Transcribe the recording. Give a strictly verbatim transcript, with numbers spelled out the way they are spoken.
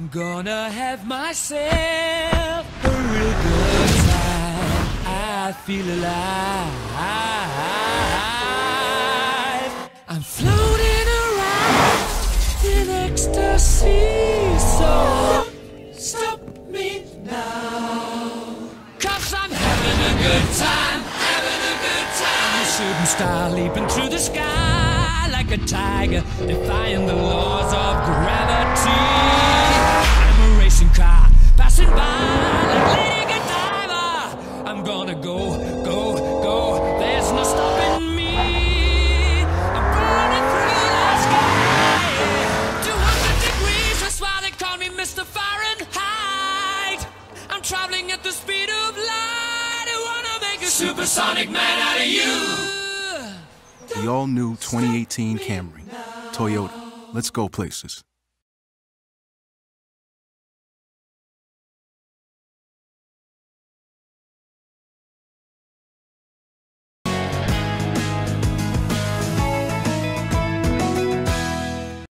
I'm gonna have myself a real good time. I feel alive. I'm floating around in ecstasy. So stop me now, 'cause I'm having a good time, having a good time. A shooting star leaping through the sky like a tiger, defying the laws of gravity. I'm a racing car passing by like Lady Godiva. I'm gonna go, go, go. There's no stopping me. I'm burning through the sky. two hundred degrees, that's why they call me Mister Fahrenheit. I'm traveling at the speed of light. I wanna make a supersonic man out of you. The all-new twenty eighteen Camry. Toyota. Let's go places.